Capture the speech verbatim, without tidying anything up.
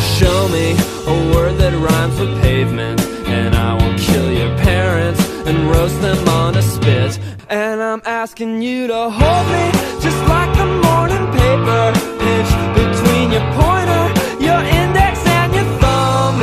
show me a word that rhymes with pavement, and I will kill your parents and roast them on a spit. And I'm asking you to hold me just like the morning paper.